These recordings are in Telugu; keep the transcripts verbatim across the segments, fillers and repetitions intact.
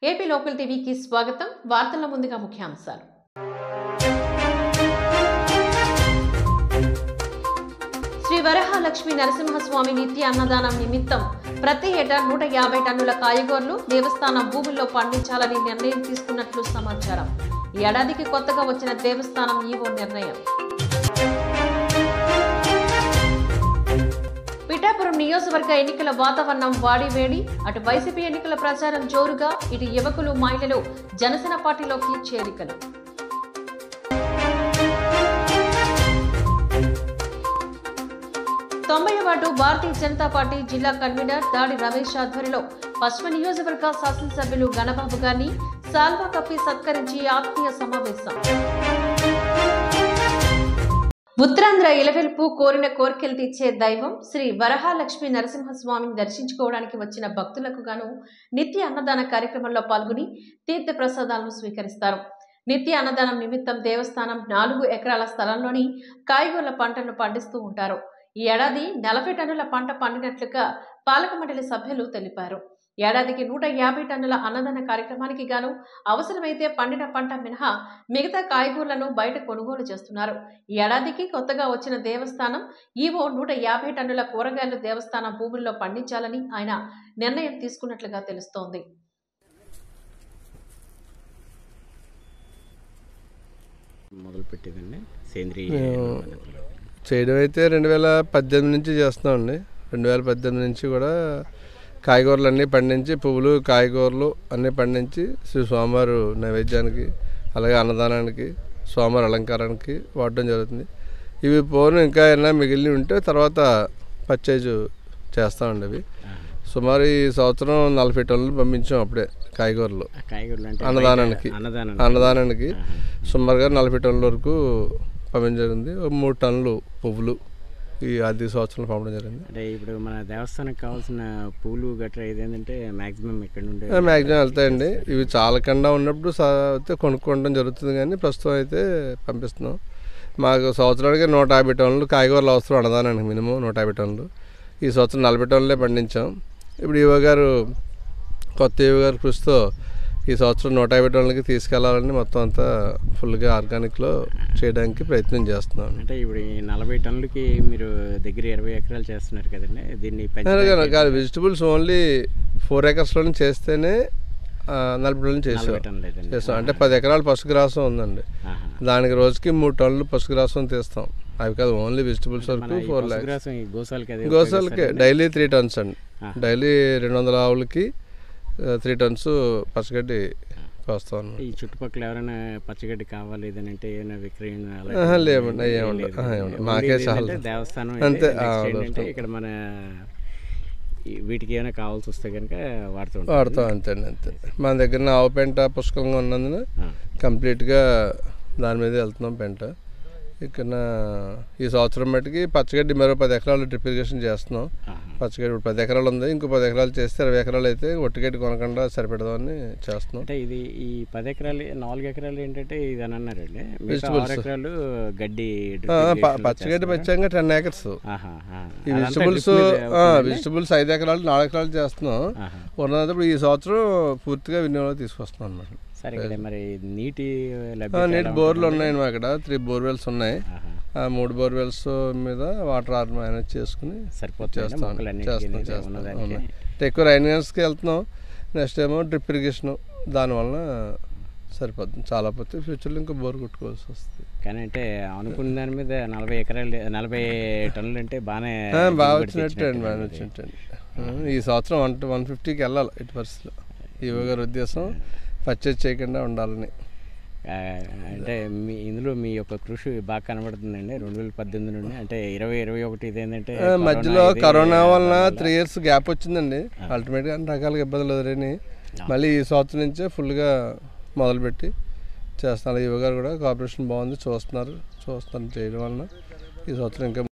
ఏపీ లోకల్ టీవీకి స్వాగతం. వార్తల ముందుగా ముఖ్యాంశాలు. శ్రీ వరహాలక్ష్మి నరసింహస్వామి నిత్య అన్నదానం నిమిత్తం ప్రతి ఏటా నూట యాభై టన్నుల కాయగూరలు దేవస్థానం భూముల్లో పండించాలని నిర్ణయం తీసుకున్నట్లు సమాచారం. ఈ ఏడాదికి కొత్తగా వచ్చిన దేవస్థానం ఈవో నిర్ణయం. పిఠాపురం నియోజకవర్గ ఎన్నికల వాతావరణం వాడివేడి. అటు వైసీపీ ఎన్నికల ప్రచారం జోరుగా, ఇటు యువకులు మహిళలు జనసేన పార్టీలోకి చేరికలు. తొంభై వార్డు భారతీయ జనతా పార్టీ జిల్లా కన్వీనర్ దాడి రమేష్ ఆధ్వర్యంలో పశ్చిమ నియోజకవర్గ శాసనసభ్యులు గణబాబు గారిని సాల్వా కప్పి సత్కరించి ఆత్మీయ సమావేశం. ఉత్తరాంధ్ర ఇలవెల్పు కోరిన కోరికలు తీర్చే దైవం శ్రీ వరహాలక్ష్మి నరసింహస్వామిని దర్శించుకోవడానికి వచ్చిన భక్తులకు గాను నిత్య అన్నదాన కార్యక్రమంలో పాల్గొని తీర్థ ప్రసాదాలను స్వీకరిస్తారు. నిత్య అన్నదానం నిమిత్తం దేవస్థానం నాలుగు ఎకరాల స్థలంలోని కాయగూరల పంటలను పండిస్తూ ఉంటారు. ఈ ఏడాది నలభై టన్నుల పంట పండినట్లుగా పాలక మండలి సభ్యులు తెలిపారు. ఏడాదికి నూట యాభై టన్నుల అన్నదాన కార్యక్రమానికి గాను అవసరమైతే పండిన పంట మినహా మిగతా కాయగూరలను బయట కొనుగోలు చేస్తున్నారు. ఈ ఏడాదికి కొత్తగా వచ్చిన దేవస్థానం ఈవో నూట యాభై టన్నుల కూరగాయలు దేవస్థానం భూముల్లో పండించాలని ఆయన నిర్ణయం తీసుకున్నట్లుగా తెలుస్తోంది. మొదలుపెట్టేదండి సేంద్రియ చేయడం అయితే రెండు వేల పద్దెనిమిది నుంచి చేస్తున్నామండి. రెండు వేల పద్దెనిమిది నుంచి కూడా కాయగూరలు అన్నీ పండించి పువ్వులు కాయగూరలు అన్నీ పండించి శ్రీ స్వామివారు నైవేద్యానికి అలాగే అన్నదానానికి స్వామివారి అలంకారానికి వాడడం జరుగుతుంది. ఇవి పోను ఇంకా ఏమైనా మిగిలి ఉంటే తర్వాత పర్చేజ్ చేస్తామండి. అవి సుమారు ఈ సంవత్సరం నలభై టన్నులు పంపించాం అప్పుడే కాయగూరలు అన్నదానానికి అన్నదానానికి సుమారుగా నలభై టన్నుల వరకు పంపించడం జరిగింది. మూడు టన్నులు పువ్వులు ఈ ఆర్థిక సంవత్సరంలో పంపడం జరిగింది. అంటే ఇప్పుడు మన దేవస్థానానికి కావాల్సిన పూలు గట్రా ఇదేంటంటే మ్యాక్సిమం ఇక్కడ నుండి మ్యాక్సిమం వెళ్తాయండి. ఇవి చాలకుండా ఉన్నప్పుడు అయితే కొనుక్కోవడం జరుగుతుంది, కానీ ప్రస్తుతం అయితే పంపిస్తున్నాం. మాకు సంవత్సరానికి నూట యాభై టన్నులు కాయగూరలు అవసరం అన్నదానానికి, మినిమం నూట యాభై టన్నులు. ఈ సంవత్సరం నలభై టన్నులే పండించాం. ఇప్పుడు ఈవో గారు కొత్త ఈవో గారు కృషితో ఈ సంవత్సరం నూట యాభై టన్నులకి తీసుకెళ్లాలని మొత్తం అంతా ఫుల్గా ఆర్గానిక్లో చేయడానికి ప్రయత్నం చేస్తున్నాం. అంటే ఇప్పుడు ఈ నలభై టన్నులకి మీరు దగ్గర ఇరవై ఎకరాలు చేస్తున్నారు కదండి, దీన్ని కాదు వెజిటబుల్స్ ఓన్లీ ఫోర్ ఎకర్స్లోనే చేస్తేనే నలభై టన్నులు చేసాం చేస్తాం అంటే పది ఎకరాలు పసుగ్రాసం ఉందండి. దానికి రోజుకి మూడు టన్నులు పసుగ్రాసం తీస్తాం. అవి కాదు, ఓన్లీ వెజిటబుల్స్ వరకు ఫోర్ ల్యాక్స్ గోసాలకే డైలీ త్రీ టన్స్ అండి. డైలీ రెండు వందల ఆవులకి త్రీ టన్స్ పచ్చగడ్డి వస్తాను. ఈ చుట్టుపక్కల ఎవరైనా పచ్చగడ్డి కావాలి అంటే ఏమైనా విక్రయం లేవండి, ఏమండి మాకే చాలా దేవస్థానం అంతే. ఇక్కడ మన వీటికి ఏమైనా కావాల్సి వస్తే కనుక వాడుతూ వాడతాం అంతే అంతే. మన దగ్గర ఆవు పెంట పుష్కలంగా ఉన్నందున కంప్లీట్గా దాని మీద వెళ్తున్నాం పెంట. ఇక్కడ ఈ సంవత్సరం మట్టుకి పచ్చగడ్డి మరో పది ఎకరాలు డ్రిప్ ఇరిగేషన్ చేస్తున్నాం. పచ్చగడ్డి ఇప్పుడు పది ఎకరాలు ఉంది, ఇంకో పది ఎకరాలు చేస్తే ఇరవై ఎకరాలు అయితే ఒట్టుగడ్డి కొనకుండా సరిపెడదామని చేస్తున్నాం. అంటే ఇది ఈ పది ఎకరాలు నాలుగు ఎకరాలు ఏంటంటే ఇది అని అన్నారండి, ఎకరాలు గడ్డి పచ్చగడ్డి పచ్చంగా టెన్ ఏకర్స్. ఈ వెజిటబుల్స్ వెజిటబుల్స్ ఐదు ఎకరాలు నాలుగు ఎకరాలు చేస్తున్నాం. ఉన్నప్పుడు ఈ సంవత్సరం పూర్తిగా వినియోగంలో తీసుకొస్తున్నాం అన్నమాట. సరే, మరి నీటి నీటి బోర్లు ఉన్నాయి మా ఇక్కడ, త్రీ బోర్వెల్స్ ఉన్నాయి. ఆ మూడు బోర్వెల్స్ మీద వాటర్ ఆర్ మేనేజ్ చేసుకుని చేస్తాం చేస్తాం చేస్తాం ఎక్కువ రైనియర్స్కి వెళ్తున్నాం. నెక్స్ట్ ఏమో డ్రిప్ ఇరిగేషన్, దానివల్ల సరిపోతుంది. చాలా పోతే ఫ్యూచర్లో ఇంకా బోర్ కొట్టుకోవాల్సి వస్తుంది. కానీ అంటే అనుకున్న దాని మీద నలభై ఎకరాలు నలభై టన్నులు అంటే బాగానే బాగా వచ్చినట్టు అండి బాగా వచ్చినట్టు అండి. ఈ సంవత్సరం వన్ వన్ ఫిఫ్టీకి వెళ్ళాలి ఎట్టి పరిస్థితిలో. ఈవో గారి ఉద్దేశం పర్చేజ్ చేయకుండా ఉండాలని. అంటే మీ ఇందులో మీ యొక్క కృషి బాగా కనబడుతుందండి. రెండు వేల పద్దెనిమిది నుండి అంటే ఇరవై ఇరవై ఒకటి ఇదేంటంటే మధ్యలో కరోనా వలన త్రీ ఇయర్స్ గ్యాప్ వచ్చిందండి. అల్టిమేట్గా అన్ని రకాలుగా ఇబ్బందులు ఎదురని మళ్ళీ ఈ సంవత్సరం నుంచే ఫుల్గా మొదలుపెట్టి చేస్తున్నారు. ఈవో గారు కూడా కోఆపరేషన్ బాగుంది, చూస్తున్నారు చూస్తున్నారు చేయడం వలన ఈ సంవత్సరం ఇంకా.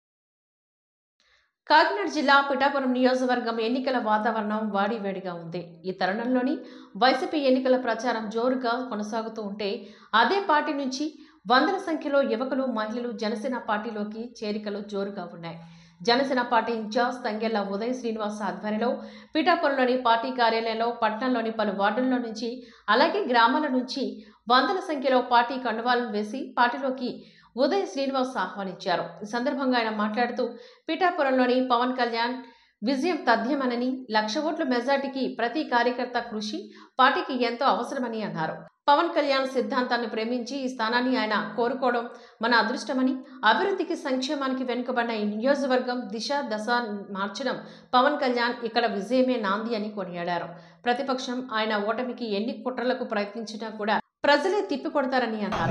కాకినాడ జిల్లా పిఠాపురం నియోజకవర్గం ఎన్నికల వాతావరణం వాడివేడిగా ఉంది. ఈ తరుణంలోని వైసీపీ ఎన్నికల ప్రచారం జోరుగా కొనసాగుతూ ఉంటే అదే పార్టీ నుంచి వందల సంఖ్యలో యువకులు మహిళలు జనసేన పార్టీలోకి చేరికలు జోరుగా ఉన్నాయి. జనసేన పార్టీ ఇన్ఛార్జ్ తంగెళ్ల ఉదయ్ శ్రీనివాస్ ఆధ్వర్యంలో పిఠాపురంలోని పార్టీ కార్యాలయంలో పట్టణంలోని పలు వార్డుల్లో నుంచి అలాగే గ్రామాల నుంచి వందల సంఖ్యలో పార్టీ కండువాలను వేసి పార్టీలోకి ఉదయ్ శ్రీనివాస్ ఆహ్వానించారు. ఈ సందర్భంగా ఆయన మాట్లాడుతూ పిఠాపురంలోని పవన్ కళ్యాణ్ విజయం తథ్యమనని, లక్ష ఓట్ల మెజార్టీకి ప్రతి కార్యకర్త కృషి పార్టీకి ఎంతో అవసరమని అన్నారు. పవన్ కళ్యాణ్ సిద్ధాంతాన్ని ప్రేమించి ఈ స్థానాన్ని ఆయన కోరుకోవడం మన అదృష్టమని, అభివృద్ధికి సంక్షేమానికి వెనుకబడిన ఈ నియోజకవర్గం దిశ దశ మార్చడం పవన్ కళ్యాణ్ ఇక్కడ విజయమే నాంది అని కొనియాడారు. ప్రతిపక్షం ఆయన ఓటమికి ఎన్ని కుట్రలకు ప్రయత్నించినా కూడా ప్రజలే తిప్పికొడతారని అన్నారు.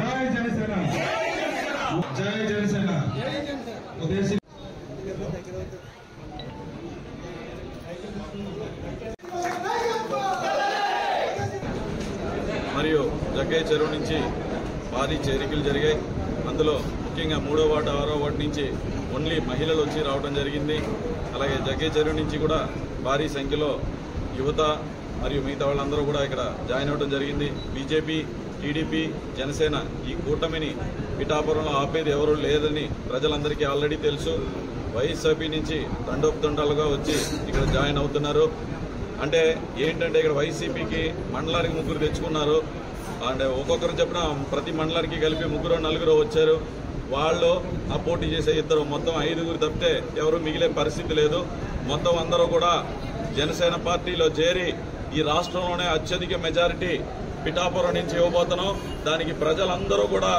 మరియు జగ్గయ్య చెరువు నుంచి భారీ చేరికలు జరిగాయి. అందులో ముఖ్యంగా మూడో వార్డు ఆరో వార్డు నుంచి ఓన్లీ మహిళలు వచ్చి రావడం జరిగింది. అలాగే జగ్గయ్య చెరువు నుంచి కూడా భారీ సంఖ్యలో యువత మరియు మిగతా వాళ్ళందరూ కూడా ఇక్కడ జాయిన్ అవ్వడం జరిగింది. బీజేపీ, టీడీపీ, జనసేన ఈ కూటమిని పిఠాపురంలో ఆపేది ఎవరూ లేదని ప్రజలందరికీ ఆల్రెడీ తెలుసు. వైఎస్ఆర్పీ నుంచి దండోపదండాలుగా వచ్చి ఇక్కడ జాయిన్ అవుతున్నారు. అంటే ఏంటంటే ఇక్కడ వైసీపీకి మండలానికి ముగ్గురు తెచ్చుకున్నారు. అంటే ఒక్కొక్కరు చెప్పిన ప్రతి మండలానికి కలిపి ముగ్గురు నలుగురు వచ్చారు. వాళ్ళు ఆ పోటీ చేసే ఇద్దరు మొత్తం ఐదుగురు తప్పితే ఎవరు మిగిలే పరిస్థితి లేదు. మొత్తం అందరూ కూడా జనసేన పార్టీలో చేరి ఈ రాష్ట్రంలోనే అత్యధిక మెజారిటీ పిఠాపురం నుంచి ఇవ్వబోతున్నాం. దానికి ప్రజలందరూ కూడా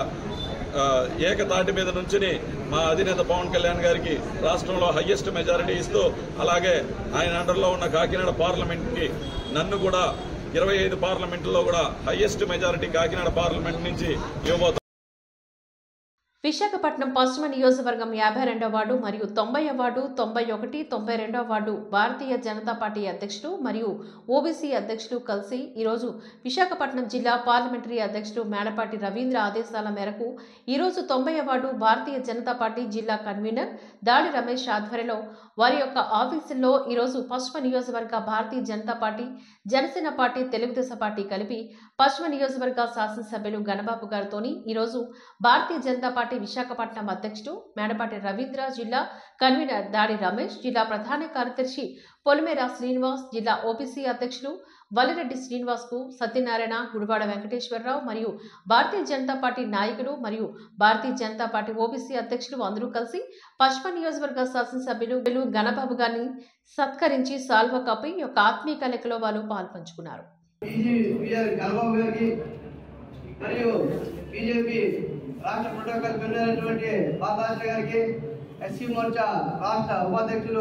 ఏకతాటి మీద నుంచుని మా అధినేత పవన్ కళ్యాణ్ గారికి రాష్ట్రంలో హయ్యెస్ట్ మెజారిటీ ఇస్తూ, అలాగే ఆయన అండర్లో ఉన్న కాకినాడ పార్లమెంట్కి నన్ను కూడా ఇరవై ఐదు పార్లమెంట్లో కూడా హయ్యెస్ట్ మెజారిటీ కాకినాడ పార్లమెంట్ నుంచి ఇవ్వబోతున్నాం. విశాఖపట్నం పశ్చిమ నియోజకవర్గం యాభై రెండవ వార్డు మరియు తొంభై వార్డు, తొంభై ఒకటి, తొంభై రెండవ వార్డు భారతీయ జనతా పార్టీ అధ్యక్షులు మరియు ఓబీసీ అధ్యక్షులు కలిసి ఈరోజు విశాఖపట్నం జిల్లా పార్లమెంటరీ అధ్యక్షులు మేడపాటి రవీంద్ర ఆదేశాల మేరకు ఈరోజు తొంభై వార్డు భారతీయ జనతా పార్టీ జిల్లా కన్వీనర్ దాడి రమేష్ ఆధ్వర్యంలో వారి యొక్క ఆఫీసుల్లో ఈరోజు పశ్చిమ నియోజకవర్గ Bharatiya Janata party, Janasena party, Telugu Desam party కలిపి పశ్చిమ నియోజకవర్గ శాసనసభ్యులు గణబాబు గారితోని ఈరోజు భారతీయ జనతా పార్టీ విశాఖపట్నం అధ్యక్షుడు మేడపాటి రవీంద్ర, జిల్లా కన్వీనర్ దాడి రమేష్, జిల్లా ప్రధాన కార్యదర్శి పొలిమేర శ్రీనివాస్, జిల్లా ఓబీసీ అధ్యక్షులు వల్లిరెడ్డి శ్రీనివాస్ కు సత్యనారాయణ, గుడివాడ వెంకటేశ్వరరావు మరియు భారతీయ జనతా పార్టీ నాయకులు మరియు భారతీయ జనతా పార్టీ ఓబీసీ అధ్యక్షులు అందరూ కలిసి పశ్చిమ నియోజకవర్గ శాసనసభ్యులు గణబాబు గారిని సత్కరించి సాల్వ కప్పి యొక్క ఆత్మీయ కలయికలో వాళ్ళు పాల్పంచుకున్నారు. రాష్ట్ర ప్రోటోకాల్ కన్వీనర్ బాలాజీ గారికి, ఎస్సీ మోర్చా రాష్ట్ర ఉపాధ్యక్షులు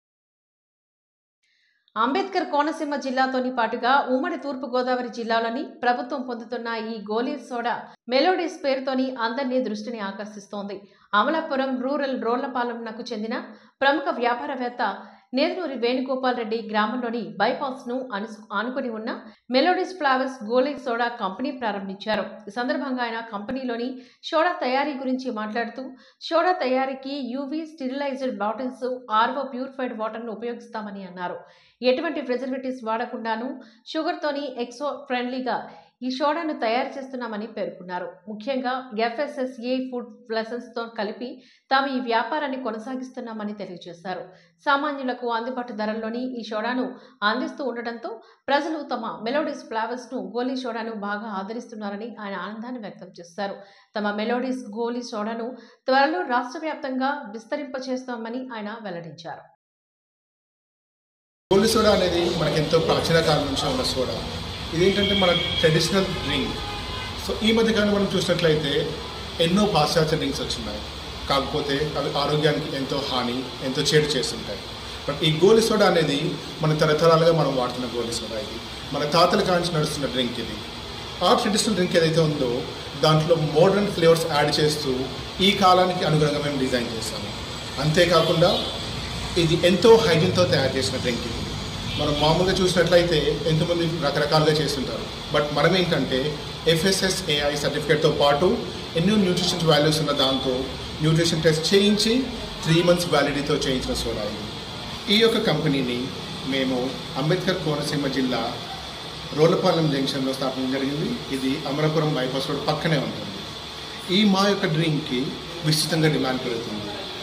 అంబేద్కర్ కోనసీమ జిల్లాతోని పాటుగా ఉమ్మడి తూర్పు గోదావరి జిల్లాలోని ప్రభుత్వం పొందుతున్న ఈ గోలీ సోడా మెలోడీస్ పేరుతోని అందరినీ దృష్టిని ఆకర్షిస్తోంది. అమలాపురం రూరల్ రోళ్లపాలెంకు చెందిన ప్రముఖ వ్యాపారవేత్త నేదునూరి వేణుగోపాల్ రెడ్డి గ్రామంలోని బైపాస్ ను ఆనుకుని ఉన్న melodies flowers goli soda company ప్రారంభించారు. ఈ సందర్భంగా ఆయన కంపెనీలోని సోడా తయారీ గురించి మాట్లాడుతూ, సోడా తయారీకి UV sterilized bottles, RO purified water ను ఉపయోగిస్తామని అన్నారు. ఎటువంటి ప్రిజర్వేటివ్స్ వాడకుండాను షుగర్తోని ఎక్సో ఫ్రెండ్లీగా ఈ సోడాను తయారు చేస్తున్నామని పేర్కొన్నారు. ముఖ్యంగా ఎఫ్ఎస్ఎస్ఏ ఫుడ్ లెసన్స్తో కలిపి తాము ఈ వ్యాపారాన్ని కొనసాగిస్తున్నామని తెలియజేశారు. సామాన్యులకు అందుబాటు ధరల్లోని ఈ సోడాను అందిస్తూ ఉండటంతో ప్రజలు తమ మెలోడీస్ ఫ్లవర్స్ ను గోలీ సోడాను బాగా ఆదరిస్తున్నారని ఆయన ఆనందాన్ని వ్యక్తం చేశారు. తమ మెలోడీస్ గోలీ సోడాను త్వరలో రాష్ట్ర వ్యాప్తంగా విస్తరింపచేస్తామని ఆయన వెల్లడించారు. గోలీ సోడా అనేది మనకి ఎంతో ప్రాచీన కాలం నుంచి ఉన్న సోడా. ఇదేంటంటే మన ట్రెడిషనల్ డ్రింక్. సో ఈ మధ్యకాలంలో మనం చూసినట్లయితే ఎన్నో పాశ్చాత్య డ్రింక్స్ వచ్చినాయి, కాకపోతే అవి ఆరోగ్యానికి ఎంతో హాని, ఎంతో చేటు చేస్తుంటాయి. బట్ ఈ గోలీ సోడా అనేది మన తరతరాలుగా మనం వాడుతున్న గోలీ సోడా. ఇది మన తాతల కాంచి నడుస్తున్న డ్రింక్. ఇది ఆ ట్రెడిషనల్ డ్రింక్ ఏదైతే ఉందో దాంట్లో మోడర్న్ ఫ్లేవర్స్ యాడ్ చేస్తూ ఈ కాలానికి అనుగుణంగా మేము డిజైన్ చేస్తాము. అంతేకాకుండా ఇది ఎంతో హైజీన్తో తయారు చేసిన డ్రింక్. ఇది మనం మామూలుగా చూసినట్లయితే ఎంతమంది రకరకాలుగా చేస్తుంటారు. బట్ మనం ఏంటంటే ఎఫ్ఎస్ఎస్ఏఐ సర్టిఫికేట్తో పాటు ఎన్నో న్యూట్రిషన్ వాల్యూస్ ఉన్న దాంతో న్యూట్రిషన్ టెస్ట్ చేయించి త్రీ మంత్స్ వ్యాలిడిటీతో చేయించిన సోడా ఇది. ఈ యొక్క కంపెనీని మేము అంబేద్కర్ కోనసీమ జిల్లా రోళ్లపాలెం జంక్షన్లో స్థాపించడం జరిగింది. ఇది అమలాపురం బైపాస్ రోడ్ పక్కనే ఉంటుంది. ఈ మా యొక్క డ్రింక్కి విస్తృతంగా డిమాండ్ పెరుగుతుంది.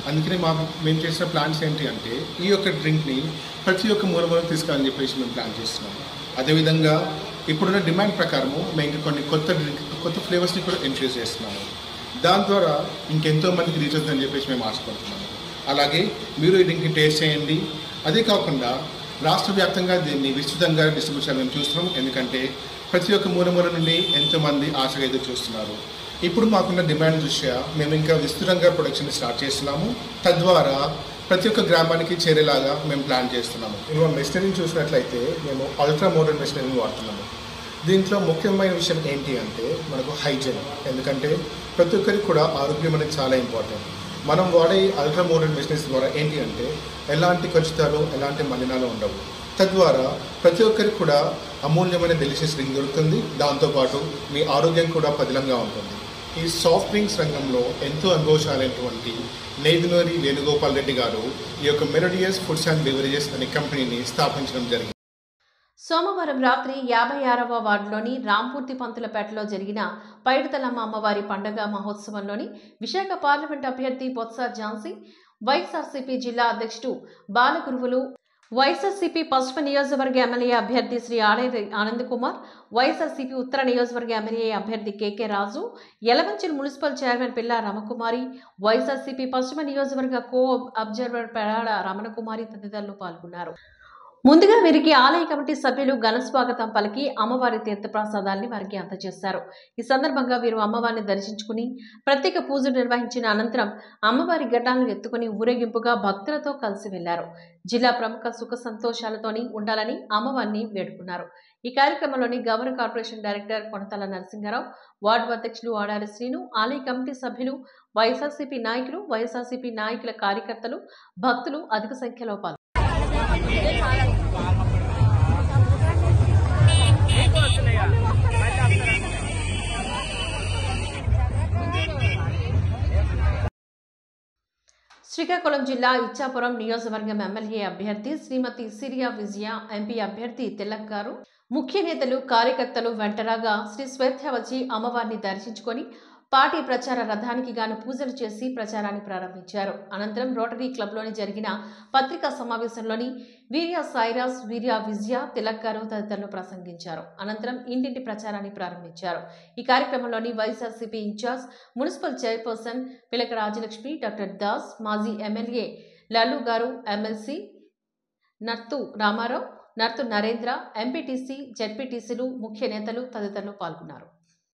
అందుకని మా మేము చేసిన ప్లాన్స్ ఏంటి అంటే ఈ యొక్క డ్రింక్ని ప్రతి ఒక్క మూలమూలం తీసుకురాని చెప్పేసి మేము ప్లాన్ చేస్తున్నాము. అదేవిధంగా ఇప్పుడున్న డిమాండ్ ప్రకారము మేము ఇంకా కొన్ని కొత్త డ్రింక్ కొత్త ఫ్లేవర్స్ని కూడా ఇంట్రడ్యూస్ చేస్తున్నాము. దాని ద్వారా ఇంకెంతో మందికి రీచ్ అవుతుందని చెప్పేసి మేము ఆశపడుతున్నాము. అలాగే మీరు ఈ డ్రింక్ని టేస్ట్ చేయండి. అదే కాకుండా రాష్ట్ర వ్యాప్తంగా దీన్ని విస్తృతంగా డిస్ట్రిబ్యూట్ చేయాలని మేము చూస్తున్నాం. ఎందుకంటే ప్రతి ఒక్క మూలమూల నుండి ఎంతోమంది ఆశగా ఎదురు చూస్తున్నారు. ఇప్పుడు మాకున్న డిమాండ్ దృష్ట్యా మేము ఇంకా విస్తృతంగా ప్రొడక్షన్ స్టార్ట్ చేస్తున్నాము. తద్వారా ప్రతి ఒక్క గ్రామానికి చేరేలాగా మేము ప్లాన్ చేస్తున్నాము. మేము మెషినరీని చూసినట్లయితే మేము అల్ట్రా మోడర్న్ మెషినరీని వాడుతున్నాము. దీంట్లో ముఖ్యమైన విషయం ఏంటి అంటే మనకు హైజీన్. ఎందుకంటే ప్రతి ఒక్కరికి కూడా ఆరోగ్యం అనేది చాలా ఇంపార్టెంట్. మనం వాడే అల్ట్రా మోడర్న్ మెషినరీస్ ద్వారా ఏంటి అంటే ఎలాంటి కలుషితాలు ఎలాంటి మలినాలు ఉండవు. తద్వారా ప్రతి ఒక్కరికి కూడా అమూల్యమైన డెలిషియస్ డ్రింక్ దొరుకుతుంది. దాంతోపాటు మీ ఆరోగ్యం కూడా పదిలంగా ఉంటుంది. ఈ సాఫ్ట్ డ్రింక్స్ రంగంలో ఎంతో అనుభవశాలైనటువంటి నేదునూరి వేణుగోపాల్ రెడ్డి గారు ఈ యొక్క మెలోడియస్ ఫుడ్స్ అండ్ బెవరేజెస్ అనే కంపెనీని స్థాపించడం జరిగింది. సోమవారం రాత్రి యాభై ఆరవ వార్డులోని రాంపూర్తి పంతులపేటలో జరిగిన పైడితలమ్మ అమ్మవారి పండుగ మహోత్సవంలోని విశాఖ పార్లమెంట్ అభ్యర్థి బొత్స ఝాన్సీ, వైఎస్ఆర్సీపీ జిల్లా అధ్యక్షుడు బాలగురువులు, వైఎస్ఆర్సీపీ పశ్చిమ నియోజకవర్గ ఎమ్మెల్యే అభ్యర్థి శ్రీ ఆడేరి ఆనంద్ కుమార్, వైఎస్ఆర్సీపీ ఉత్తర నియోజకవర్గ ఎమ్మెల్యే అభ్యర్థి కేకే రాజు, యలమంచిలి మున్సిపల్ చైర్మన్ పిల్లా రమకుమారి, వైఎస్ఆర్సీపీ పశ్చిమ నియోజకవర్గ కో అబ్జర్వర్ పెరాడ రమణకుమారి తదితరులు పాల్గొన్నారు. ముందుగా వీరికి ఆలయ కమిటీ సభ్యులు ఘన స్వాగతం పలికి అమ్మవారి తీర్థప్రసాదాల్ని వారికి అందజేశారు. ఈ సందర్భంగా వీరు అమ్మవారిని దర్శించుకుని ప్రత్యేక పూజలు నిర్వహించిన అనంతరం అమ్మవారి ఘటాలను ఎత్తుకుని ఊరేగింపుగా భక్తులతో కలిసి వెళ్లారు. జిల్లా ప్రముఖ సుఖ సంతోషాలతోని ఉండాలని అమ్మవారిని వేడుకున్నారు. ఈ కార్యక్రమంలోని governor corporation director Konathala Narasimharao, ward అధ్యక్షులు ఆడారి శ్రీను, ఆలయ కమిటీ సభ్యులు, వైఎస్ఆర్సీపీ నాయకులు, వైఎస్ఆర్సీపీ నాయకుల కార్యకర్తలు, భక్తులు అధిక సంఖ్యలో పాల్గొన్నారు. శ్రీకాకుళం జిల్లా ఇచ్చాపురం నియోజకవర్గం ఎమ్మెల్యే అభ్యర్థి శ్రీమతి సిరియా విజయ, ఎంపీ అభ్యర్థి తిలక్ గారు, ముఖ్య నేతలు, కార్యకర్తలు వెంటరాగా శ్రీ స్వేత్య వచ్చి అమ్మవారిని దర్శించుకొని పార్టీ ప్రచార రథానికి గాను పూజలు చేసి ప్రచారాన్ని ప్రారంభించారు. అనంతరం రోటరీ క్లబ్లోని జరిగిన పత్రికా సమావేశంలోని వీర్య సాయిరాజ్, వీర్య విజయ, తిలక్ గారు తదితరులు ప్రసంగించారు. అనంతరం ఇంటింటి ప్రచారాన్ని ప్రారంభించారు. ఈ కార్యక్రమంలోని YSRCP in-charge municipal chairperson Pilaka Rajalakshmi, doctor Das, మాజీ MLA Lallu garu, MLC Nartu Ramarao, Nartu Narendra, MPTC, జెడ్పీటీసీలు, ముఖ్య నేతలు తదితరులు పాల్గొన్నారు.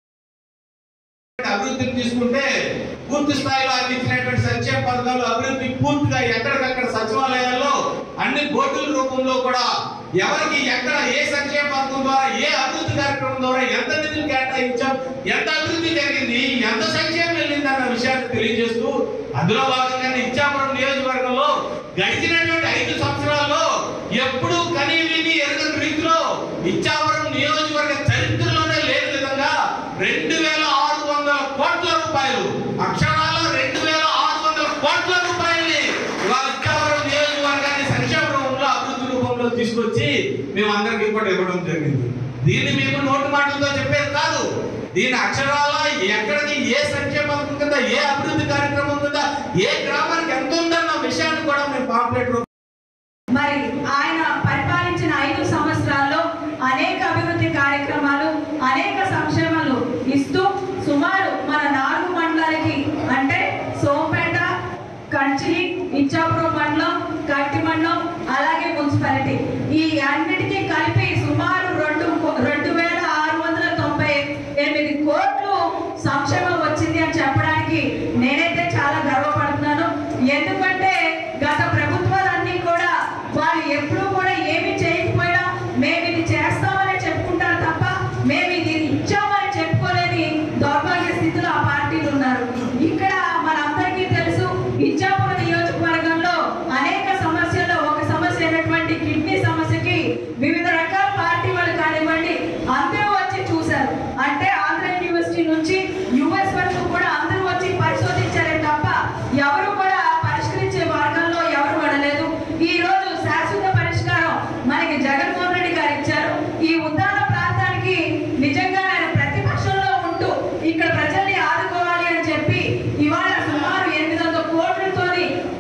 అభివృద్ధిని తీసుకుంటే పూర్తి స్థాయిలో అందించినటువంటి సంక్షేమ పథకాలు అభివృద్ధి పూర్తిగా ఎక్కడికక్కడ సచివాలయాల్లో అన్ని బోర్డుల రూపంలో కూడా ఎవరికి ఎక్కడ ఏ సంక్షేమ పథకం ద్వారా ఏ అభివృద్ధి కార్యక్రమం ద్వారా ఎంత నిధులు కేటాయించాం, ఎంత అభివృద్ధి జరిగింది, ఎంత సంక్షేమం వెళ్ళింది అన్న విషయాన్ని తెలియజేస్తూ అందులో భాగంగానే ఇచ్చాపురం నియోజకవర్గంలో గడిచినటువంటి ఐదు సంవత్సరాల్లో ఎప్పుడూ కనీ విని ఎరగని రీతిలో ఇచ్చాపురం నియోజకవర్గ చరిత్రలోనే లేని విధంగా రెండు వేల ఆరు వందల కోట్ల రూపాయలు అక్షరాల రెండు వేల ఆరు వందల కోట్ల రూపాయలని ఇవాళ ఇచ్చాపురం నియోజకవర్గాన్ని సంక్షేమ రూపంలో అభివృద్ధి రూపంలో తీసుకొచ్చి మేము అందరికీ కూడా ఇవ్వడం జరిగింది. దీన్ని మేము నోటు మాటలతో చెప్పేది కాదు. దీని అక్షరాల ఎక్కడికి ఏ సంక్షేమ పథకం కింద ఏ అభివృద్ధి కార్యక్రమం కింద ఏ గ్రామానికి ఎంత ఉందన్న విషయాన్ని కూడా మేము పాంప్లెట్ రూపంలో మరి ఆయన పరిపాలించిన ఐదు సంవత్సరాల్లో అనేక అభివృద్ధి కార్యక్రమాలు, అనేక సంక్షేమాలు ఇస్తూ సుమారు మన నాలుగు మండలాలకి అంటే సోంపేట, కంచిలి, ఇచ్చాపురం మండలం, కట్టి మండలం, అలాగే మున్సిపాలిటీ ఈ అన్నిటికీ కలిపి సుమారు రెండు రెండు వేల ఆరు వందల తొంభై ఎనిమిది కోట్లు సంక్షేమం వచ్చింది అని చెప్పడానికి నేనైతే చాలా గర్వపడుతున్నాను. ఎందుకంటే గత ప్రభుత్వాలన్నీ కూడా వాళ్ళు ఎప్పుడూ కూడా ఏమి చేయకపోయినా మేము ఇది చేస్తామని చెప్పుకుంటారు తప్ప మేము ఇది ఇచ్చామని చెప్పుకోలేని దౌర్భాగ్య స్థితిలో ఆ పార్టీలు ఉన్నారు. ఇక్కడ మనందరికీ తెలుసు ఇచ్చాపురం నియోజకవర్గంలో అనేక సమస్యల్లో ఒక సమస్య అయినటువంటి కిడ్నీ సమస్యకి వివిధ రకాల పార్టీ వాళ్ళు కానివ్వండి అందరూ వచ్చి చూశారు. అంటే ఆంధ్ర యూనివర్సిటీ నుంచి యుఎస్ వరకు కూడా అందరూ వచ్చి పరిశోధించారే తప్ప ఎవరు కూడా పరిష్కరించే మార్గంలో ఎవరు పడలేదు. ఈ రోజు శాశ్వత పరిష్కారం మనకి జగన్మోహన్ రెడ్డి గారు ఇచ్చారు. ఈ ఉద్దాన ప్రాంతానికి నిజంగా ఆయన ప్రతిపక్షంలో ఉంటూ ఇక్కడ ప్రజల్ని ఆదుకోవాలి అని చెప్పి ఇవాళ సుమారు ఎనిమిది వందల కోట్లతోని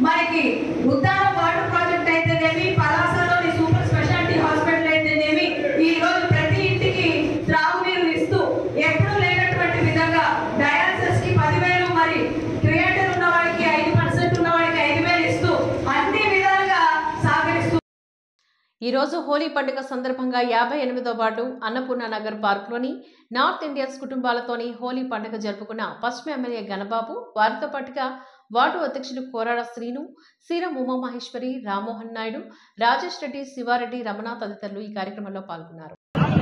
ఈరోజు హోలీ పండుగ సందర్భంగా యాభై ఎనిమిదో వార్డు అన్నపూర్ణ నగర్ పార్క్లోని నార్త్ ఇండియన్స్ కుటుంబాలతోని హోలీ పండుగ జరుపుకున్న పశ్చిమ ఎమ్మెల్యే గణబాబు, వారితో పాటుగా వార్డు అధ్యక్షులు కోరాడ శ్రీను, సీరం ఉమామహేశ్వరి, రామ్మోహన్ నాయుడు, రాజేష్ రెడ్డి, శివారెడ్డి, రమణ తదితరులు ఈ కార్యక్రమంలో పాల్గొన్నారు.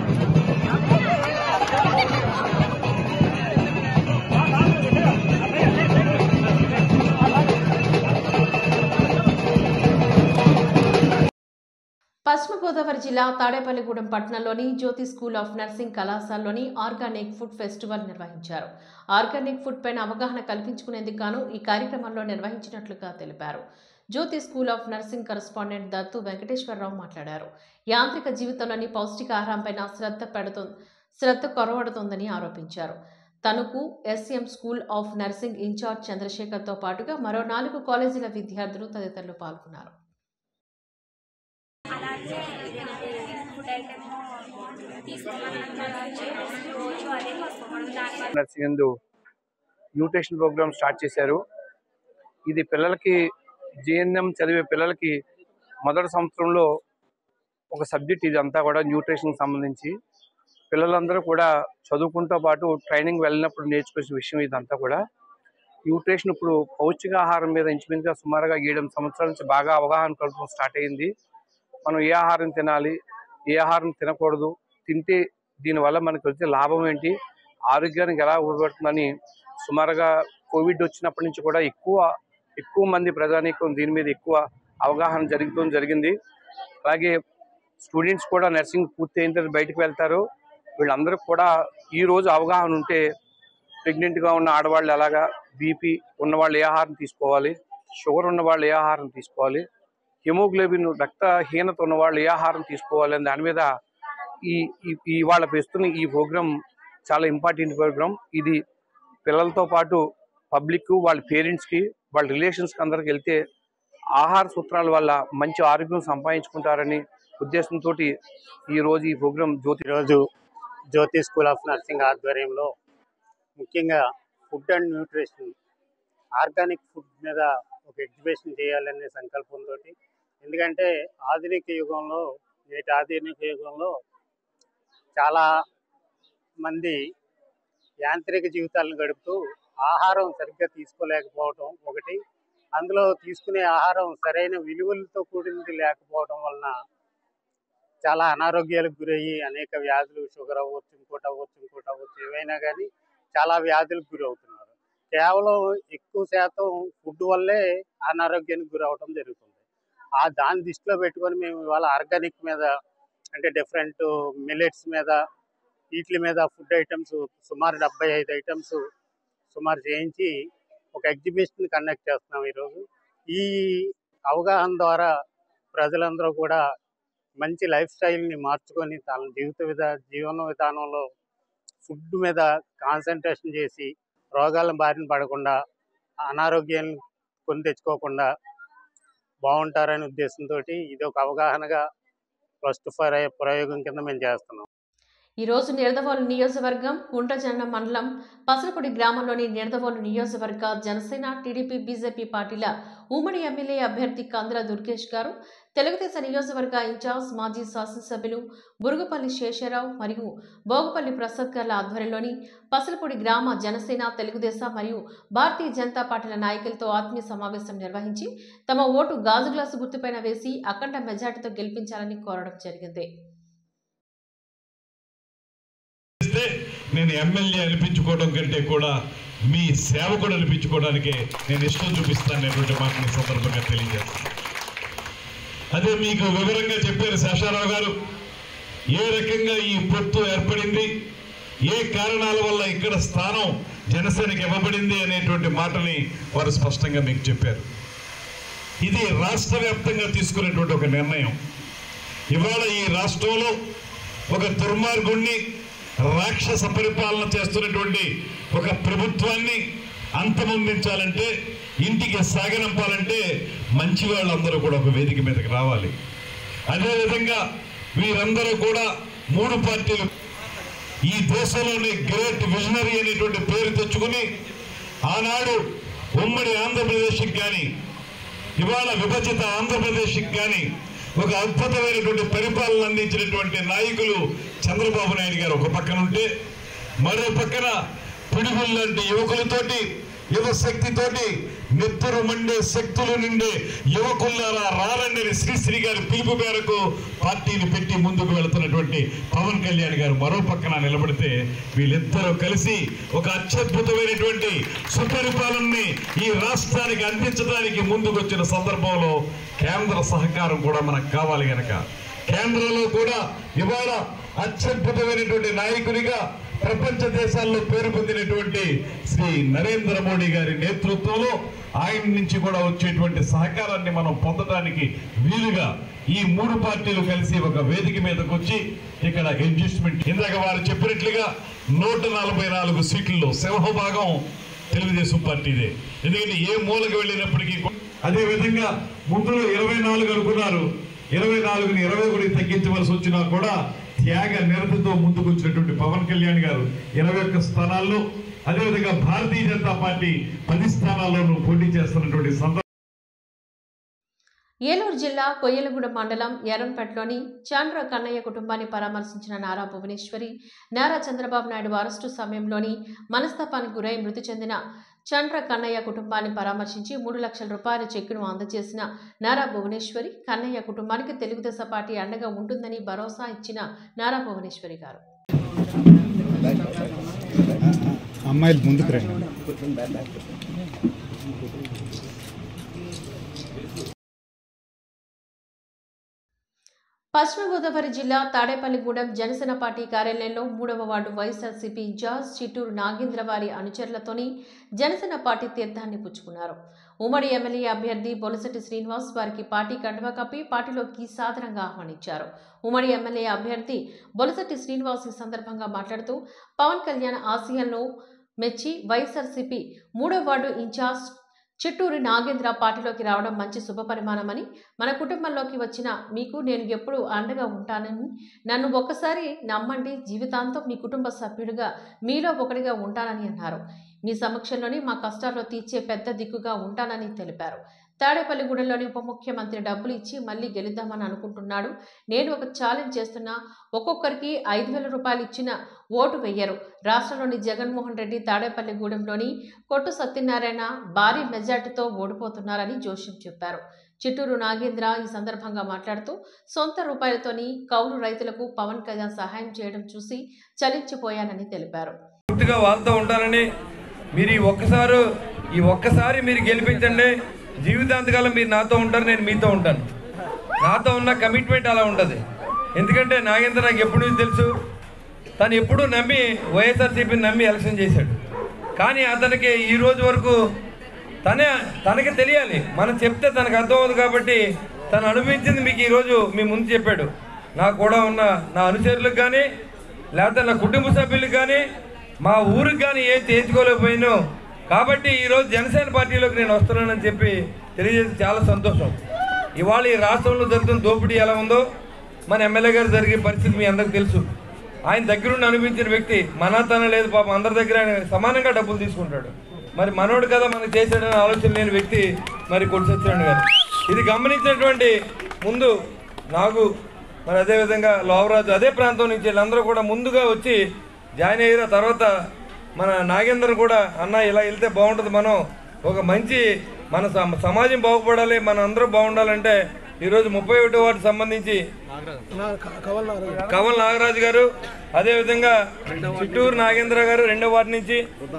పశ్చిమ గోదావరి జిల్లా తాడేపల్లిగూడెం పట్టణంలోని జ్యోతి స్కూల్ ఆఫ్ నర్సింగ్ కళాశాలలోని ఆర్గానిక్ ఫుడ్ ఫెస్టివల్ నిర్వహించారు. ఆర్గానిక్ ఫుడ్ పైన అవగాహన కల్పించుకునేందుకు గాను ఈ కార్యక్రమంలో నిర్వహించినట్లుగా తెలిపారు. Jyothi school of nursing correspondent Dattu Venkateswararao మాట్లాడారు. యాంత్రిక జీవితంలోని పౌష్టికాహారంపైన శ్రద్ధ పెడుతు శ్రద్ధ కొరవడుతోందని ఆరోపించారు. Tanuku SM school of nursing in-charge చంద్రశేఖర్తో పాటుగా మరో నాలుగు కాలేజీల విద్యార్థులు తదితరులు పాల్గొన్నారు. నర్సింగ్ న్యూట్రిషన్ ప్రోగ్రామ్ స్టార్ట్ చేశారు. ఇది పిల్లలకి జిఎన్ఎం చదివే పిల్లలకి మొదటి సంవత్సరంలో ఒక సబ్జెక్ట్ ఇది అంతా కూడా న్యూట్రిషన్ సంబంధించి పిల్లలందరూ కూడా చదువుకుంటూ పాటు ట్రైనింగ్ వెళ్ళినప్పుడు నేర్చుకునే విషయం ఇదంతా కూడా. న్యూట్రిషన్ ఇప్పుడు పౌష్టికాహారం మీద ఇంచుమించుగా సుమారుగా ఏడు సంవత్సరాల నుంచి బాగా అవగాహన కలుపుకోవడం స్టార్ట్ అయింది. మనం ఏ ఆహారం తినాలి, ఏ ఆహారం తినకూడదు, తింటే దీనివల్ల మనకు వచ్చే లాభం ఏంటి, ఆరోగ్యానికి ఎలా ఉపయోగపడుతుందని సుమారుగా కోవిడ్ వచ్చినప్పటి నుంచి కూడా ఎక్కువ ఎక్కువ మంది ప్రజానీకం దీని మీద ఎక్కువ అవగాహన జరుగుతూ జరిగింది. అలాగే స్టూడెంట్స్ కూడా నర్సింగ్ పూర్తి అయిన తర్వాత బయటకు వెళ్తారు. వీళ్ళందరూ కూడా ఈరోజు అవగాహన ఉంటే ప్రెగ్నెంట్గా ఉన్న ఆడవాళ్ళు ఎలాగా, బీపీ ఉన్నవాళ్ళు ఏ ఆహారం తీసుకోవాలి, షుగర్ ఉన్న వాళ్ళు ఏ ఆహారం తీసుకోవాలి, హిమోగ్లోబిన్ రక్తహీనత ఉన్న వాళ్ళు ఏ ఆహారం తీసుకోవాలి అని దాని మీద ఈ ఈ వాళ్ళ పెస్తున్న ఈ ప్రోగ్రామ్ చాలా ఇంపార్టెంట్ ప్రోగ్రామ్. ఇది పిల్లలతో పాటు పబ్లిక్, వాళ్ళ పేరెంట్స్కి, వాళ్ళ రిలేషన్స్కి అందరికి వెళ్తే ఆహార సూత్రాల వల్ల మంచి ఆరోగ్యం సంపాదించుకుంటారని ఉద్దేశంతో ఈరోజు ఈ ప్రోగ్రామ్ జ్యోతి ఈరోజు జ్యోతి స్కూల్ ఆఫ్ నర్సింగ్ ఆధ్వర్యంలో ముఖ్యంగా food and nutrition organic food మీద ఒక ఎగ్జిబిషన్ చేయాలనే సంకల్పంతో, ఎందుకంటే ఆధునిక యుగంలో నేటి ఆధునిక యుగంలో చాలా మంది యాంత్రిక జీవితాలను గడుపుతూ ఆహారం సరిగ్గా తీసుకోలేకపోవటం ఒకటి, అందులో తీసుకునే ఆహారం సరైన విలువలతో కూడినది లేకపోవడం వలన చాలా అనారోగ్యాలకు గురయ్యి అనేక వ్యాధులు, షుగర్ అవ్వచ్చు, ఇంకోటి అవ్వచ్చు, ఇంకోటి అవ్వచ్చు, ఏవైనా కానీ చాలా వ్యాధులకు గురవుతున్నారు. కేవలం ఎక్కువ శాతం ఫుడ్ వల్లే అనారోగ్యానికి గురవడం జరుగుతుంది. ఆ దాన్ని దృష్టిలో పెట్టుకొని మేము ఇవాళ ఆర్గానిక్ మీద, అంటే డిఫరెంట్ మిల్లెట్స్ మీద, వీటి మీద ఫుడ్ ఐటమ్స్ సుమారు డెబ్బై ఐదు ఐటమ్స్ సుమారు చేయించి ఒక ఎగ్జిబిషన్ కండక్ట్ చేస్తున్నాం ఈరోజు. ఈ అవగాహన ద్వారా ప్రజలందరూ కూడా మంచి లైఫ్ స్టైల్ని మార్చుకొని తన జీవిత విధా జీవన విధానంలో ఫుడ్ మీద కాన్సన్ట్రేషన్ చేసి రోగాల బారిన పడకుండా, అనారోగ్యాన్ని కొని తెచ్చుకోకుండా బాగుంటారనే ఉద్దేశంతో ఇది ఒక అవగాహనగా ఫస్ట్ ఫర్ ప్రయోగం కింద మేము చేస్తున్నాం. ఈరోజు నిడదవోలు నియోజకవర్గం కుంటజన మండలం పసలపూడి గ్రామంలోని నిడదవోలు నియోజకవర్గ జనసేన, టీడీపీ, బీజేపీ పార్టీల ఉమ్మడి ఎమ్మెల్యే అభ్యర్థి కందుల దుర్గేష్ గారు, తెలుగుదేశం నియోజకవర్గ ఇన్ఛార్జ్ మాజీ శాసనసభ్యులు బురుగుపల్లి శేషరావు మరియు భోగపల్లి ప్రసాద్ గార్ల ఆధ్వర్యంలోని పసలపూడి గ్రామ జనసేన, తెలుగుదేశం మరియు భారతీయ జనతా పార్టీల నాయకులతో ఆత్మీయ సమావేశం నిర్వహించి తమ ఓటు గాజు గ్లాసు గుర్తుపైన వేసి అఖండ మెజార్టీతో గెలిపించాలని కోరడం జరిగింది. నేను ఎమ్మెల్యే అనిపించుకోవడం కంటే కూడా మీ సేవకుడు అనిపించుకోవడానికే నేను ఇష్టం చూపిస్తాననేటువంటి మాటని సందర్భంగా తెలియజేస్తాను. అదే మీకు వివరంగా చెప్పారు శేషారావు గారు, ఏ రకంగా ఈ పొత్తు ఏర్పడింది, ఏ కారణాల వల్ల ఇక్కడ స్థానం జనసేనకి ఇవ్వబడింది అనేటువంటి మాటని వారు స్పష్టంగా మీకు చెప్పారు. ఇది రాష్ట్ర వ్యాప్తంగా తీసుకునేటువంటి ఒక నిర్ణయం. ఇవాళ ఈ రాష్ట్రంలో ఒక దుర్మార్గుణ్ణి, రాక్షస పరిపాలన చేస్తున్నటువంటి ఒక ప్రభుత్వాన్ని అంతమొందించాలంటే, ఇంటికి సాగనంపాలంటే మంచి వాళ్ళందరూ కూడా ఒక వేదిక మీదకి రావాలి. అదేవిధంగా వీరందరూ కూడా మూడు పార్టీలు ఈ దేశంలోని గ్రేట్ విజనరీ అనేటువంటి పేరు తెచ్చుకుని ఆనాడు ఉమ్మడి ఆంధ్రప్రదేశ్కి కానీ, ఇవాళ విభజిత ఆంధ్రప్రదేశ్కి కానీ ఒక అద్భుతమైనటువంటి పరిపాలన అందించినటువంటి నాయకులు చంద్రబాబు నాయుడు గారు ఒక పక్కన ఉంటే, మరో పక్కన పిడుగులు లాంటి యువకులతోటి, యువ శక్తితోటి, నెత్తురు మండే శక్తులు నిండే యువకులారా రారండి శ్రీశ్రీ గారి పిలుపు మేరకు పార్టీని పెట్టి ముందుకు వెళుతున్నటువంటి పవన్ కళ్యాణ్ గారు మరో పక్కన నిలబడితే, వీళ్ళిద్దరూ కలిసి ఒక అత్యద్భుతమైనటువంటి సుపరిపాలనని ఈ రాష్ట్రానికి అందించడానికి ముందుకు వచ్చిన సందర్భంలో కేంద్ర సహకారం కూడా మనకు కావాలి గనక, కేంద్రంలో కూడా ఇవాళ అత్యద్భుతమైనటువంటి నాయకునిగా ప్రపంచ దేశాల్లో పేరు పొందినటువంటి శ్రీ నరేంద్ర మోడీ గారి నేతృత్వంలో ఆయన నుంచి కూడా వచ్చేటువంటి సహకారాన్ని మనం పొందడానికి వీలుగా ఈ మూడు పార్టీలు కలిసి ఒక వేదిక మీదకి వచ్చి ఇక్కడ అడ్జస్ట్మెంట్, ఇందాక వారు చెప్పినట్లుగా నూట నలభై నాలుగు సీట్లలో సింహభాగం తెలుగుదేశం పార్టీదే. ఎందుకంటే ఏ మూలకు వెళ్ళినప్పటికీ అదే విధంగా ముందులో ఇరవై నాలుగు అనుకున్నారు, ఇరవై నాలుగుని ఇరవై ఒకటి తగ్గించవలసి వచ్చినా కూడా త్యాగ నిరతతో ముందుకు వచ్చినటువంటి పవన్ కళ్యాణ్ గారు ఇరవై ఒక్క స్థానాల్లో, అదేవిధంగా భారతీయ జనతా పార్టీ పది స్థానాల్లోనూ పోటీ చేస్తున్నటువంటి సందర్భం. ఏలూరు జిల్లా కొయ్యలగూడ మండలం ఎర్రంపేటలోని చాండ్ర కన్నయ్య కుటుంబాన్ని పరామర్శించిన నారా భువనేశ్వరి, నారా చంద్రబాబు నాయుడు అరెస్టు సమయంలోని మనస్తాపానికి గురై మృతి చెందిన చండ్ర కన్నయ్య కుటుంబాన్ని పరామర్శించి మూడు లక్షల రూపాయల చెక్కును అందజేసిన నారా భువనేశ్వరి, కన్నయ్య కుటుంబానికి తెలుగుదేశం పార్టీ అండగా ఉంటుందని భరోసా ఇచ్చిన నారా భువనేశ్వరి గారు. అమ్మాయిలు ముందుకు రండి. పశ్చిమ గోదావరి జిల్లా తాడేపల్లిగూడెం జనసేన పార్టీ కార్యాలయంలో మూడవ ward YSRCP in-charge Chitturu Nagendra వారి అనుచరులతోని జనసేన పార్టీ తీర్థాన్ని పుచ్చుకున్నారు. ఉమ్మడి ఎమ్మెల్యే అభ్యర్థి బొలసటి శ్రీనివాస్ వారికి పార్టీ కండువా కప్పి పార్టీలోకి సాదరంగా ఆహ్వానించారు. ఉమ్మడి ఎమ్మెల్యే అభ్యర్థి బొలసటి శ్రీనివాస్ ఈ సందర్భంగా మాట్లాడుతూ పవన్ కళ్యాణ్ ఆశయాలను మెచ్చి వైఎస్ఆర్సీపీ మూడవ వార్డు ఇన్ఛార్జ్ చిట్టూరి నాగేంద్ర పార్టీలోకి రావడం మంచి శుభపరిమాణమని, మన కుటుంబంలోకి వచ్చిన మీకు నేను ఎప్పుడూ అండగా ఉంటానని, నన్ను ఒక్కసారి నమ్మండి, జీవితాంతం మీ కుటుంబ సభ్యుడిగా మీలో ఒకటిగా ఉంటానని అన్నారు. మీ సమక్షంలోని మా కష్టాల్లో తీర్చే పెద్ద దిక్కుగా ఉంటానని తెలిపారు. తాడేపల్లిగూడెంలోని ఉప ముఖ్యమంత్రి డబ్బులు ఇచ్చి మళ్లీ గెలుద్దామని అనుకుంటున్నాడు. నేను ఒక ఛాలెంజ్ చేస్తున్నా, ఒక్కొక్కరికి ఐదు వేల రూపాయలు ఇచ్చిన ఓటు వెయ్యరు. రాష్ట్రంలోని జగన్మోహన్ రెడ్డి తాడేపల్లిగూడెంలోని కొట్టు సత్యనారాయణ భారీ మెజార్టీతో ఓడిపోతున్నారని జోష్యం చెప్పారు. చిట్టూరు నాగేంద్ర ఈ సందర్భంగా మాట్లాడుతూ సొంత రూపాయలతోని కౌలు రైతులకు పవన్ కళ్యాణ్ సహాయం చేయడం చూసి చలించిపోయానని తెలిపారు. పూర్తిగా వాళ్ళతో ఉంటానని, మీరు ఈ ఒక్కసారి ఈ ఒక్కసారి మీరు గెలిపించండి, జీవితాంతకాలం మీరు నాతో ఉంటారు, నేను మీతో ఉంటాను. నాతో ఉన్న కమిట్మెంట్ అలా ఉంటుంది. ఎందుకంటే నాగేంద్ర నాకు ఎప్పుడు నుంచి తెలుసు, తను ఎప్పుడూ నమ్మి వైఎస్ఆర్సీపీని నమ్మి ఎలక్షన్ చేశాడు. కానీ అతనికి ఈ రోజు వరకు తనే తనకి తెలియాలి, మనం చెప్తే తనకు అర్థం అవుతుంది. కాబట్టి తను అనుభవించింది మీకు ఈరోజు మీ ముందు చెప్పాడు. నాకు కూడా ఉన్న నా అనుచరులకు కానీ, లేకపోతే నా కుటుంబ సభ్యులకు కానీ, మా ఊరికి కానీ ఏం చేయించుకోలేకపోయినో, కాబట్టి ఈరోజు జనసేన పార్టీలోకి నేను వస్తున్నానని చెప్పి తెలియజేసి చాలా సంతోషం. ఇవాళ ఈ రాష్ట్రంలో జరుగుతున్న దోపిడీ ఎలా ఉందో మన ఎమ్మెల్యే గారు జరిగే పరిస్థితి మీ అందరికి తెలుసు. ఆయన దగ్గరుండి అనిపించిన వ్యక్తి, మన తన లేదు పాపం, అందరి దగ్గర ఆయన సమానంగా డబ్బులు తీసుకుంటాడు. మరి మనోడు కదా మనకు చేశాడని ఆలోచన లేని వ్యక్తి మరి కొట్టు సత్యనారాయణ గారు. ఇది గమనించినటువంటి ముందు నాకు, మరి అదేవిధంగా లోవరాజు అదే ప్రాంతం నుంచి వీళ్ళందరూ కూడా ముందుగా వచ్చి జాయిన్ అయ్యారు. తర్వాత మన నాగేంద్ర కూడా అన్న ఇలా వెళ్తే బాగుంటుంది, మనం ఒక మంచి మన సమాజం బాగుపడాలి, మన అందరూ బాగుండాలంటే ఈరోజు ముప్పై ఒకటో వార్డు సంబంధించి కవల్ నాగరాజు గారు, అదేవిధంగా చిట్టూరు నాగేంద్ర గారు రెండో వార్డు నుంచి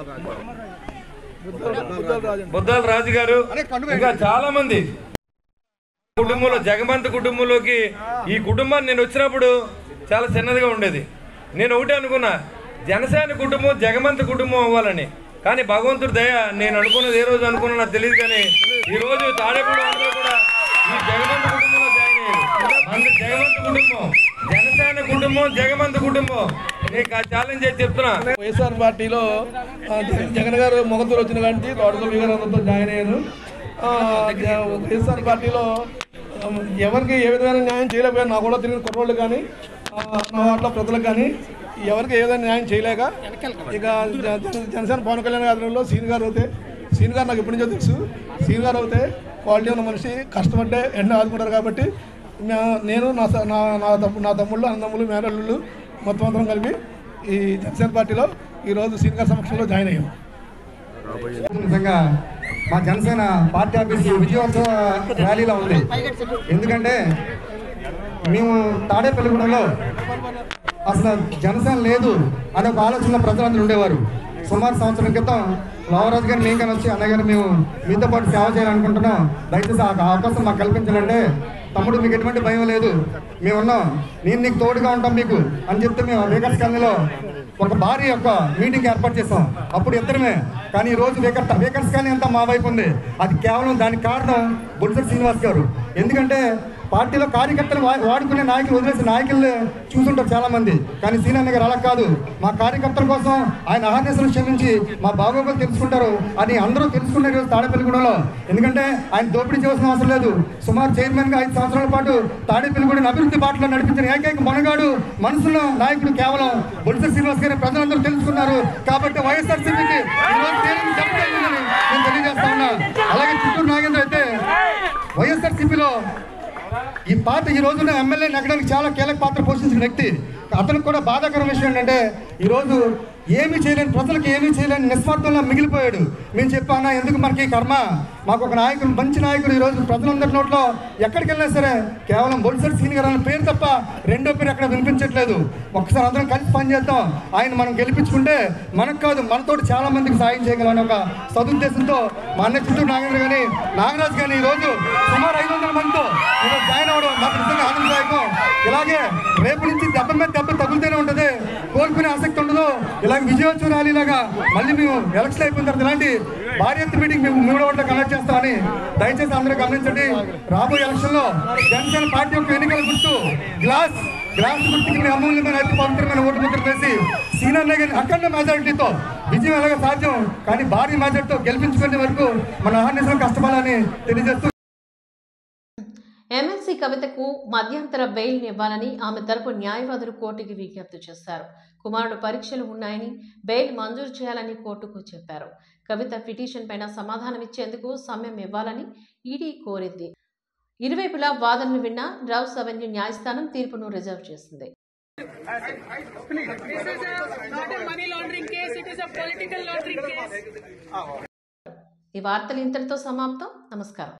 బుద్దాల రాజు గారు, ఇంకా చాలా మంది కుటుంబంలో జగమంత కుటుంబంలోకి ఈ కుటుంబాన్ని నేను వచ్చినప్పుడు చాలా చిన్నదిగా ఉండేది. నేను ఒకటే అనుకున్నా, జనసేన కుటుంబం జగమంత కుటుంబం అవ్వాలని. కానీ భగవంతుడి దయ, నేను అనుకున్నది ఏ రోజు అనుకున్నా నాకు తెలియదు, కానీ ఈ రోజు తాడేపూడి అందరూ కూడా ఈ జగమంత కుటుంబంలో జాయిన్ అయ్యారు. మన జగమంత కుటుంబం, జనసేన కుటుంబం, జగమంత కుటుంబం. నీకు ఆ ఛాలెంజ్ చేసి చెప్తున్నా. వైఎస్ఆర్ పార్టీలో జగన్ గారు మొగతూరు వచ్చిన కానీ తోటకూరి గారు అందరితో జాయిన్ అయ్యారు. వైఎస్ఆర్ పార్టీలో ఎవరికి ఏ విధమైన న్యాయం చేయలేకపోయారు. నాకు కూడా తెలియని కుర్రోళ్ళు కానీ నా వాటిలో ప్రజలకు కానీ ఎవరికి ఏ విధంగా న్యాయం చేయలేక ఇక జనసేన పవన్ కళ్యాణ్ ఆధ్వర్యంలో సీన్ గారు అవుతే, సీన్ గారు నాకు ఎప్పటి నుంచో తెలుసు, సీన్ గారు అవుతే క్వాలిటీ ఉన్న మనిషి, కష్టపడ్డే ఎండ ఆదుకుంటారు. కాబట్టి నేను నా స- నా నా తమ్ము నా తమ్ముళ్ళు అన్నదమ్ములు మేనల్లుళ్ళు మొత్తం అందరం కలిపి ఈ జనసేన పార్టీలో ఈరోజు సీనియర్ సమక్షంలో జాయిన్ అయ్యాం. నిజంగా మా జనసేన పార్టీ ఆఫీస్ విజయోత్సవ ర్యాలీలో ఉంది. ఎందుకంటే మేము తాడేపల్లిగూడెంలో అసలు జనసేన లేదు అనే ఒక ఆలోచనలో ప్రజలందరూ ఉండేవారు. సుమారు సంవత్సరం క్రితం లవరాజు గారిని నేను కానీ వచ్చి అన్నయ్య గారు మేము మీతో పాటు సేవ చేయాలనుకుంటున్నాం, దయచేసి ఆ అవకాశం మాకు కల్పించాలంటే తమ్ముడు మీకు ఎటువంటి భయం లేదు, మేము ఉన్నాం, నేను నీకు తోడుగా ఉంటాం మీకు అని చెప్తే మేము వేకర్స్ కాలనీలో ఒక భారీ యొక్క మీటింగ్ ఏర్పాటు చేసాం. అప్పుడు ఇద్దరమే. కానీ ఈ రోజు వేకర్ వేకర్స్ కాలనీ అంతా మా వైపు ఉంది. అది కేవలం దానికి కారణం బొత్స శ్రీనివాస్ గారు. ఎందుకంటే పార్టీలో కార్యకర్తలు వాడుకునే నాయకులు వదిలేసి నాయకులు చూసుంటారు చాలా మంది. కానీ సీనన్న గారు అలా కాదు, మా కార్యకర్తల కోసం ఆయన అహర్నిశలు క్షమించి మా బాగోగులు తెలుసుకుంటారు అని అందరూ తెలుసుకున్నారు ఈరోజు తాడేపల్లిగూడెంలో. ఎందుకంటే ఆయన దోపిడీ చేయాల్సిన అవసరం లేదు. సుమారు చైర్మన్గా ఐదు సంవత్సరాల పాటు తాడేపల్లిగూడెం అభివృద్ధి బాటలో నడిపించిన ఏకైక మనగాడు మనసులో నాయకుడు కేవలం బొత్స శ్రీనివాస్ గారి ప్రజలందరూ తెలుసుకున్నారు. కాబట్టి వైఎస్ఆర్సీపీకి నేను తెలియజేస్తా ఉన్నా. అలాగే చిత్తూరు నాగేంద్ర అయితే వైఎస్ఆర్సీపీలో ఈ పార్టీ ఈ రోజున ఎమ్మెల్యే నెగ్గడానికి చాలా కీలక పాత్ర పోషించిన వ్యక్తి. అతనికి కూడా బాధాకరం విషయం ఏంటంటే ఈరోజు ఏమీ చేయలేని ప్రజలకు ఏమీ చేయలేని నిస్వార్థంలో మిగిలిపోయాడు. మేము చెప్పానా ఎందుకు మనకి కర్మ, మాకు ఒక నాయకుడు మంచి నాయకుడు ఈరోజు ప్రజలందరి నోట్లో ఎక్కడికి వెళ్ళినా సరే కేవలం బొత్స శ్రీని గారు అనే పేరు తప్ప రెండో పేరు ఎక్కడ వినిపించట్లేదు. ఒక్కసారి అందరం కలిసి పనిచేద్దాం, ఆయన మనం గెలిపించుకుంటే మనకు కాదు మనతో చాలా మందికి సాయం చేయగలని ఒక సదుద్దేశంతో మా అన్న చిత్తూరు నాగేంద్ర కానీ నాగరాజు కానీ ఈరోజు సుమారు ఐదు వందల మందితో ఈరోజు జాయిన్ అవ్వడం మాకు నిజంగా ఆనందదాయకం. ఇలాగే రేపు నుంచి దెబ్బ మీద దెబ్బ తగులుతూనే ఉంటుంది, కోరుకునే ఆసక్తి ఉండదు. ఇలాగ విజయోత్సవ ర్యాలీలాగా మళ్ళీ మేము ఎలక్షన్ అయిపోయిన తర్వాత ఇలాంటి భారీ ఎత్తు మీటింగ్ మేము మూడో ఓట్ల కండక్ట్ చేస్తామని దయచేసి అందరూ గమనించండి. రాబోయే ఎలక్షన్ లో జనసేన పార్టీ యొక్క ఎన్నికల గుర్తు గ్లాస్ గ్లాస్ గుర్తుకి మీ అమూల్యమైన అతి పవిత్రమైన ఓటు ముద్ర వేసి సీనియర్ గారిని అఖండ మెజారిటీతో విజయం ఎలాగ సాధ్యం కానీ భారీ మెజారిటీతో గెలిపించుకునే వరకు మన అహర్నిశలు కష్టపడాలని తెలియజేస్తూ ఎమ్మెల్సీ కవితకు మధ్యంతర బెయిల్ ఇవ్వాలని ఆమె తరపు న్యాయవాదులు కోర్టుకి విజ్ఞప్తి చేశారు. కుమారుడు పరీక్షలు ఉన్నాయని బెయిల్ మంజూరు చేయాలని కోర్టుకు చెప్పారు. కవిత పిటిషన్ పైన సమాధానం ఇచ్చేందుకు సమయం ఇవ్వాలని ఈడీ కోరింది. ఇరువైపులా వాదనలు విన్న రౌస్ అవెన్యూ న్యాయస్థానం తీర్పును రిజర్వ్ చేసింది. ఈ వార్తలు ఇంతటితో సమాప్తం. నమస్కారం.